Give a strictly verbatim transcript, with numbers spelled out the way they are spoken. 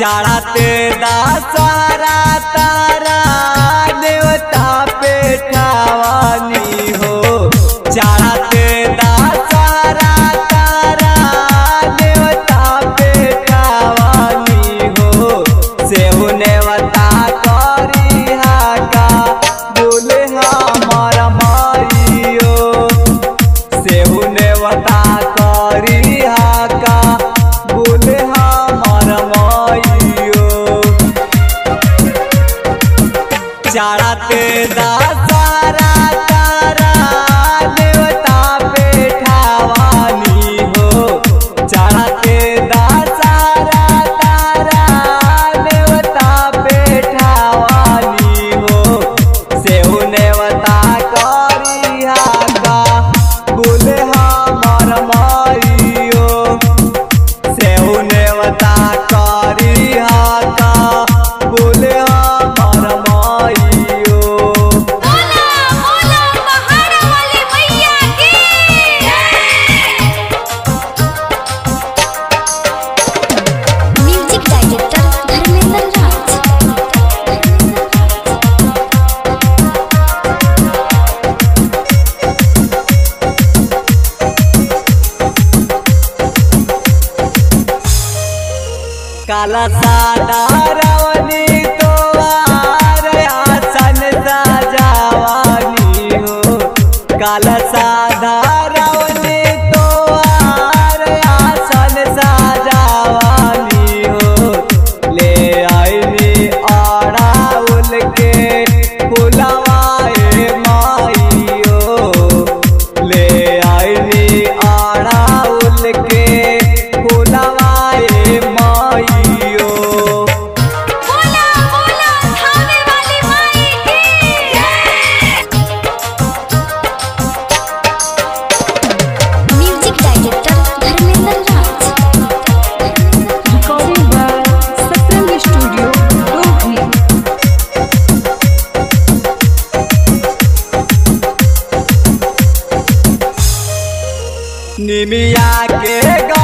चढ़ाते दशहरा तारा देवता पे ठावानी हो। चढ़ाते दशहरा तारा देवता पे ठावानी हो। सेहु नेवता करी हाका बोले हमार माइयो। सेहु नेवता करी हाका बोले हमार माइयो। चढ़ाते दशहरा तारा देवता पे ठावानी हो। चढ़ाते दशहरा तारा देवता पे ठावानी हो। सेहु नेवता करी हाका बोले हमार माइयो। सेहु नेवता करी हाका बोले हमार माइयो। बोला बोला पहाड़ वाली मैया की म्यूजिक डायरेक्टर धर्मेंद्र राज। काला सादा रावणी तो आसन सजावानी हो। काला सादा रावणी तो आसन सजावानी हो। ले आईनी अड़ाउल के फुलवाए माइयो। ले आईनी अड़ाउल के फुलवाए माइयो। बोला बोला थाने वाली माई की music director Dharmendra Raj. Recording by Satyam Studio, Rohini. निमिया के